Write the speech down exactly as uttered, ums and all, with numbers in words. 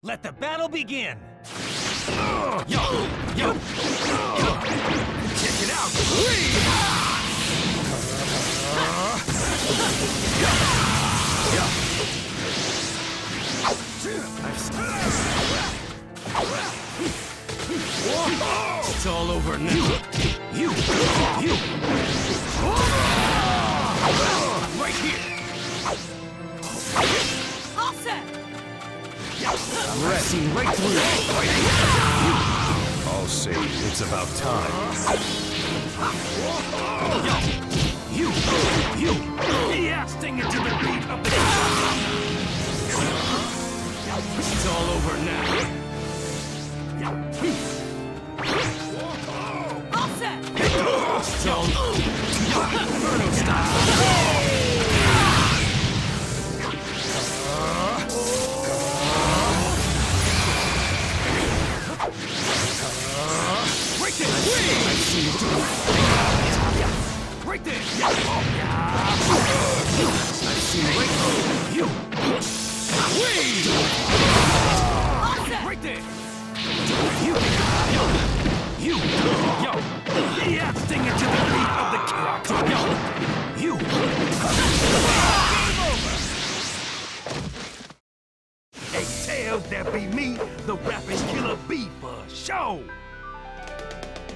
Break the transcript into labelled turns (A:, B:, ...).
A: Let the battle begin! Yo! Yo! Yo! Check it out! It's all over now. You! You! Right here!
B: All set!
A: I'm resting right through it.
C: I'll say it's about time.
A: You! You! Yeah, sting it to the beat of the... It's all over now.
B: All set!
A: It's all... Inferno style! Right there! I see you. Right there! I see you. Right you.
B: All set!
A: Right there! You! Yo! You! Yo! Yeah, sting it to the beat of the character! Yo! You! Game over! Hey, Tails, that be me, the rapping killer bee for show!